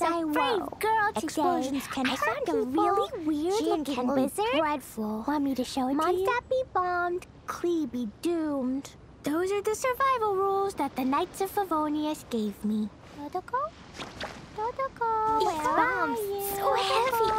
a brave girl today. Explosions can I hurt found a people. really weird-looking lizard. Dreadful. Want me to show it to you? Mondstadt be bombed, Klee be doomed. Those are the survival rules that the Knights of Favonius gave me. Dodoco? Dodoco, These bombs, so heavy.